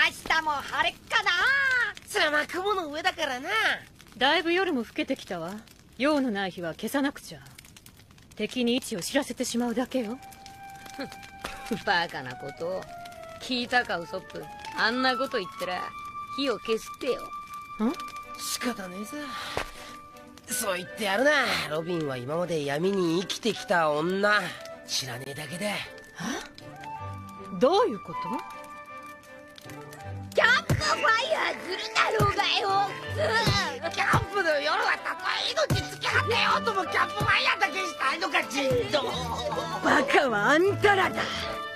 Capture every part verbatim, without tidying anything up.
日も晴れっかな。それは雲の上だからな。 だいぶ夜も更けてきたわ。用のない日は消さなくちゃ。敵に位置を知らせてしまうだけよ。 バカなことを聞いたか、ウソップ。あんなこと言ったら火を消すってよ。 ん？仕方ねえさ。そう言ってやるな。ロビンは今まで闇に生きてきた女。知らねえだけで。 どういうこと？ キャンプファイヤーするだろうがよ。 キャンプの夜はたとえ命つき果てようともキャンプファイヤーだけしたいのか、ちんと。 バカはあんたらだ。 もういい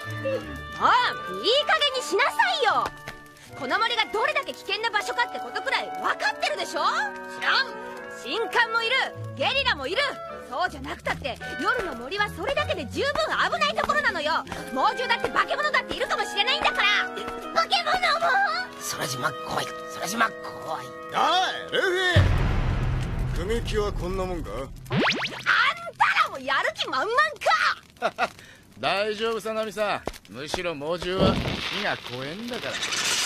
加減にしなさいよ。この森がどれだけ危険な場所かってことくらい分かってるでしょ。知らん。神官もいる、ゲリラもいる。そうじゃなくたって夜の森はそれだけで十分危ないところなのよ。猛獣だって化け物だっているかもしれないんだから。化け物も空島怖い、空島怖い。 おいルフィ、組木はこんなもんか。 あんたらもやる気満々か。 大丈夫さ、ナミさん。むしろ猛獣は火が怖えんだから。 後ろ後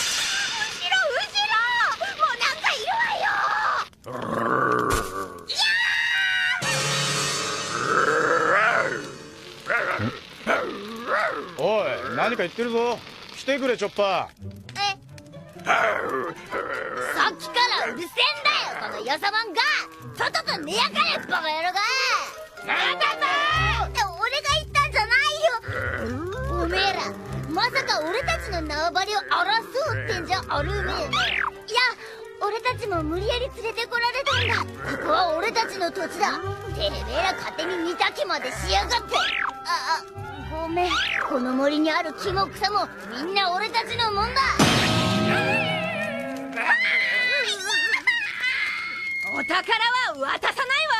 ろ、もうなんかいるわよ。 おい、何か言ってるぞ。来てくれ、チョッパー。 えさっきからうるせえんだよ、このよそもんが。とっとと寝やがれ、バカ野郎が。なんだぞ。俺が言ったんじゃないよ。おめえらまさか俺たちの縄張りを争うってんじゃあるめえね。いや、俺たちも無理やり連れてこられたんだ。ここは俺たちの土地だ。てめえら勝手に煮炊きまでしやがって。ああ、ごめん。この森にある木も草もみんな俺たちのもんだ。お宝は渡さないわ。